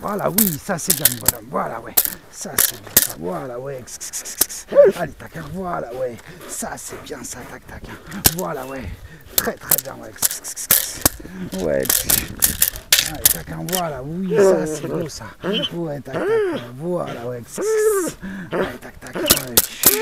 Voilà, oui, ça c'est bien, bonhomme. Voilà, ouais. Ça c'est bien, ça. Voilà, ouais. Allez, tac, hein. Voilà, ouais. Ça c'est bien, ça, tac, tac. Hein. Voilà, ouais. Très, très bien, ouais. Ouais. Allez, tac, hein. Voilà, oui, ça c'est beau, ça. Ouais, tac, tac. Ouais. Voilà, ouais. Allez, tac, tac. Ouais.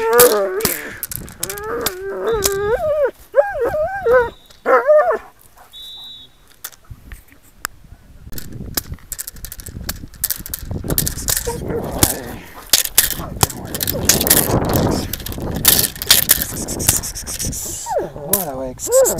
Voilà, ouais.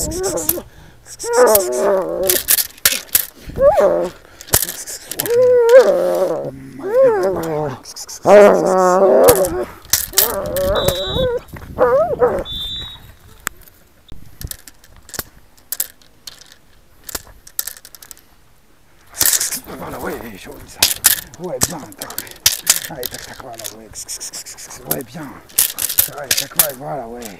Voilà, ouais, joli ça. Ouais, bien, tac. Allez, tac, tac, voilà, ouais. Ouais, bien. Ouais, tac, ouais, voilà, ouais.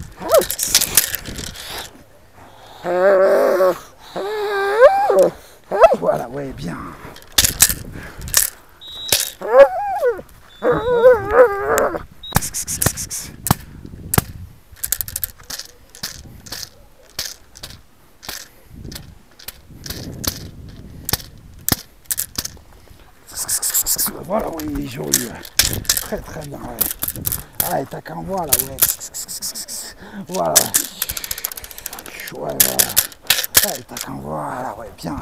Voilà, ouais, bien. Voilà, oui, joli. Très, très bien, ouais. Allez, tac, hein, voilà, ouais. Voilà. Ouais, voilà. Allez, tac, hein, voilà, ouais, bien.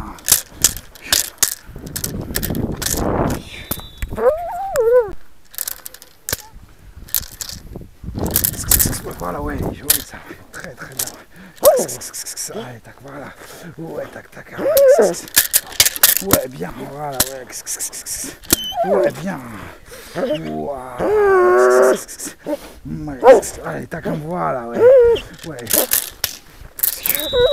Voilà, ouais, joli ça. Très, très bien. Allez, tac, voilà. Ouais, tac, tac. Ouais, bien, voilà, ouais. Ouais, bien. Wow. Allez, tac, voilà, ouais. Ouais.